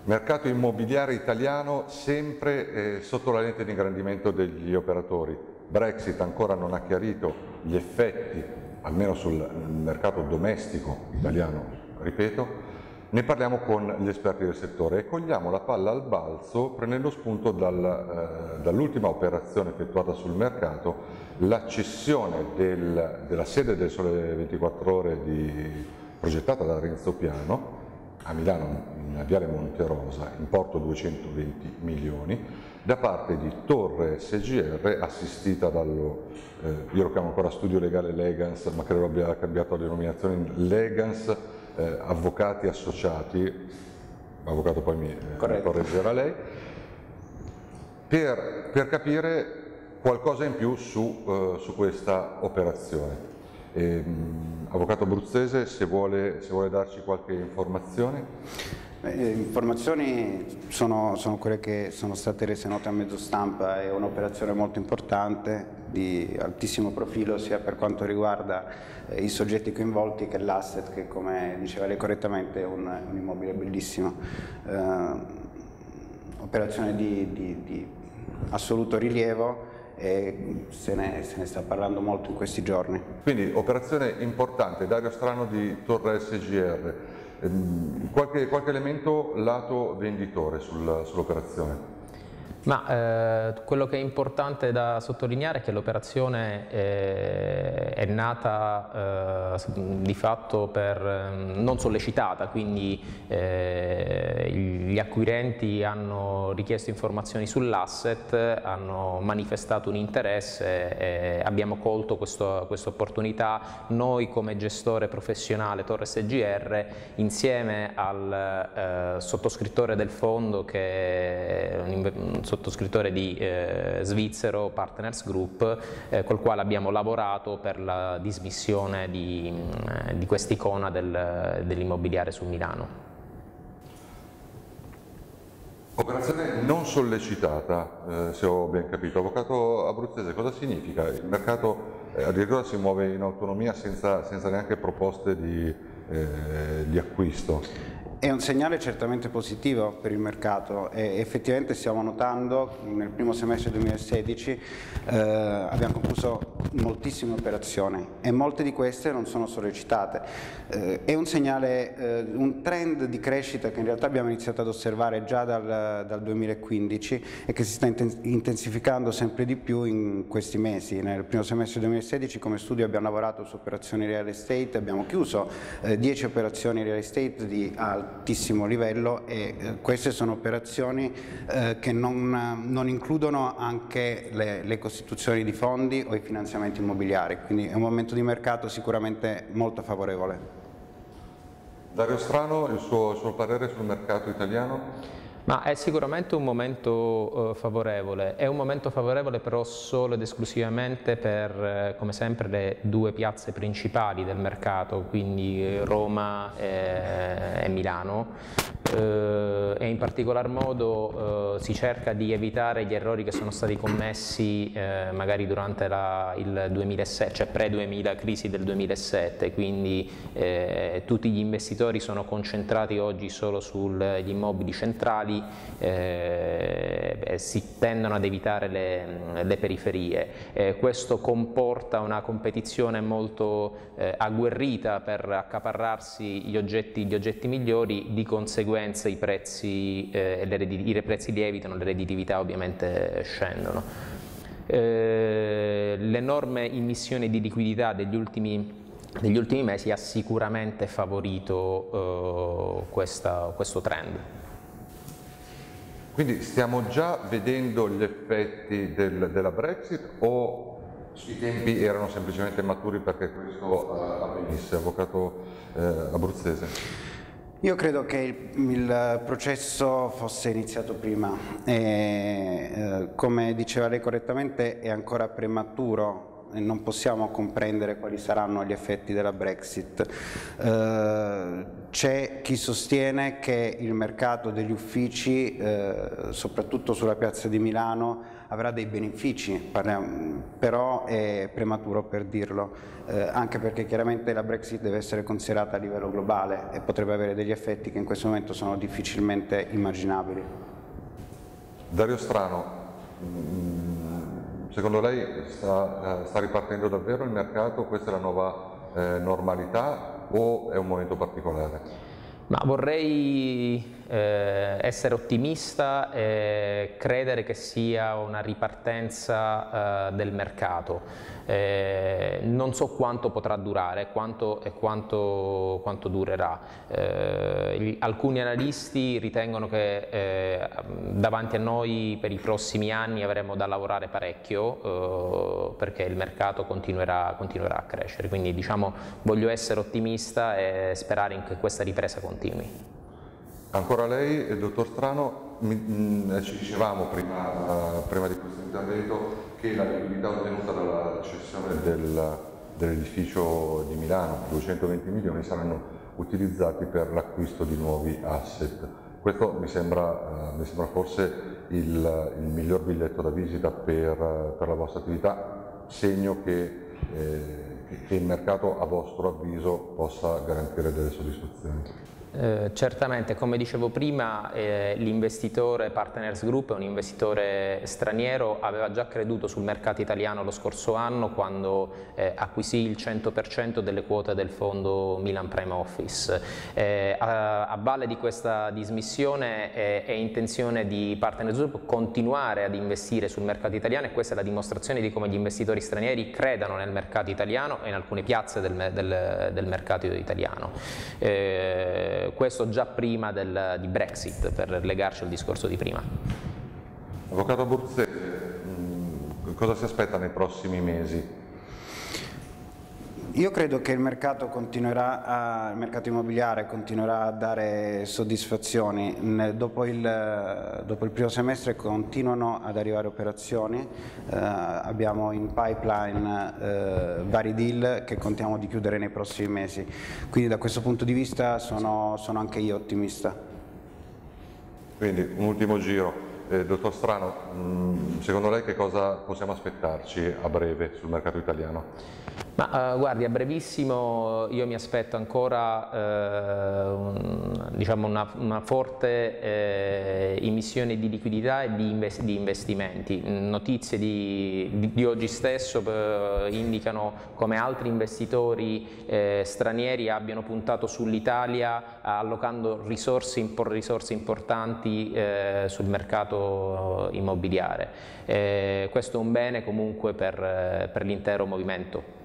Mercato immobiliare italiano sempre sotto la lente di ingrandimento degli operatori. Brexit ancora non ha chiarito gli effetti, almeno sul mercato domestico italiano, ripeto. Ne parliamo con gli esperti del settore e cogliamo la palla al balzo prendendo spunto dall'ultima operazione effettuata sul mercato, la cessione della sede del Sole 24 Ore progettata da Renzo Piano a Milano, in Viale Monterosa, importo 220 milioni, da parte di Torre SGR, assistita dallo, io lo chiamo ancora Studio Legale Legans, ma credo abbia cambiato la denominazione in Legans, Avvocati Associati, avvocato poi mi correggerà lei, per capire qualcosa in più su questa operazione. Avvocato Abruzzese, se vuole darci qualche informazione. Le informazioni sono quelle che sono state rese note a mezzo stampa. È un'operazione molto importante, di altissimo profilo, sia per quanto riguarda i soggetti coinvolti che l'asset, che come diceva lei correttamente è un immobile bellissimo. Operazione di assoluto rilievo, e se ne sta parlando molto in questi giorni. Quindi operazione importante. Dario Strano di Torre SGR, qualche elemento lato venditore sull'operazione? Ma quello che è importante da sottolineare è che l'operazione è nata di fatto non sollecitata, quindi gli acquirenti hanno richiesto informazioni sull'asset, hanno manifestato un interesse, abbiamo colto questa opportunità. Noi come gestore professionale Torre SGR, insieme al sottoscrittore del fondo, che è un sottoscrittore di svizzero, Partners Group, col quale abbiamo lavorato per la dismissione di quest'icona dell'immobiliare su Milano. Operazione non sollecitata, se ho ben capito. Avvocato Abruzzese, cosa significa? Il mercato addirittura si muove in autonomia senza neanche proposte di acquisto. È un segnale certamente positivo per il mercato e effettivamente stiamo notando nel primo semestre 2016 abbiamo concluso moltissime operazioni e molte di queste non sono sollecitate. È un segnale, un trend di crescita che in realtà abbiamo iniziato ad osservare già dal 2015 e che si sta intensificando sempre di più in questi mesi. Nel primo semestre 2016 come studio abbiamo lavorato su operazioni real estate, abbiamo chiuso 10 operazioni real estate di altissimo livello e queste sono operazioni che non includono anche le costituzioni di fondi o i finanziamenti immobiliari, quindi è un momento di mercato sicuramente molto favorevole. Dario Strano, il suo parere sul mercato italiano? Ma è sicuramente un momento favorevole, è un momento favorevole però solo ed esclusivamente per, come sempre, le due piazze principali del mercato, quindi Roma e Milano, e in particolar modo si cerca di evitare gli errori che sono stati commessi magari durante il 2007, cioè pre-2000, crisi del 2007, quindi tutti gli investitori sono concentrati oggi solo sugli immobili centrali, si tendono ad evitare le periferie. Questo comporta una competizione molto agguerrita per accaparrarsi gli oggetti migliori, di conseguenza i prezzi lievitano, le redditività ovviamente scendono. L'enorme immissione di liquidità degli ultimi mesi ha sicuramente favorito questo trend. Quindi stiamo già vedendo gli effetti della Brexit o i tempi erano semplicemente maturi perché questo avvenisse, avvocato Abruzzese? Io credo che il processo fosse iniziato prima e come diceva lei correttamente è ancora prematuro e non possiamo comprendere quali saranno gli effetti della Brexit. C'è chi sostiene che il mercato degli uffici, soprattutto sulla piazza di Milano, avrà dei benefici, però è prematuro per dirlo, anche perché chiaramente la Brexit deve essere considerata a livello globale e potrebbe avere degli effetti che in questo momento sono difficilmente immaginabili. Dario Strano, secondo lei sta ripartendo davvero il mercato? Questa è la nuova normalità o è un momento particolare? Ma vorrei essere ottimista e credere che sia una ripartenza del mercato. Non so quanto potrà durare quanto durerà. Alcuni analisti ritengono che davanti a noi per i prossimi anni avremo da lavorare parecchio perché il mercato continuerà a crescere, quindi diciamo voglio essere ottimista e sperare che questa ripresa continui. Ancora lei, dottor Strano, ci dicevamo prima di questo intervento che la liquidità ottenuta dalla cessione dell'edificio di Milano, 220 milioni, saranno utilizzati per l'acquisto di nuovi asset. Questo mi sembra forse il miglior biglietto da visita per la vostra attività, segno che il mercato, a vostro avviso, possa garantire delle soddisfazioni. Certamente, come dicevo prima, l'investitore Partners Group è un investitore straniero, aveva già creduto sul mercato italiano lo scorso anno quando acquisì il 100% delle quote del fondo Milan Prime Office. A valle di questa dismissione è intenzione di Partners Group continuare ad investire sul mercato italiano e questa è la dimostrazione di come gli investitori stranieri credano nel mercato italiano e in alcune piazze del mercato italiano. Questo già prima di Brexit, per legarci al discorso di prima. Avvocato Bruzzese, cosa si aspetta nei prossimi mesi? Io credo che il mercato immobiliare continuerà a dare soddisfazioni. Dopo il primo semestre continuano ad arrivare operazioni, abbiamo in pipeline vari deal che contiamo di chiudere nei prossimi mesi, quindi da questo punto di vista sono anche io ottimista. Quindi un ultimo giro. Dottor Strano, secondo lei che cosa possiamo aspettarci a breve sul mercato italiano? Ma guardi, a brevissimo io mi aspetto ancora diciamo una forte emissione di liquidità e di investimenti. Notizie di oggi stesso indicano come altri investitori stranieri abbiano puntato sull'Italia allocando risorse importanti sul mercato immobiliare. Questo è un bene comunque per l'intero movimento.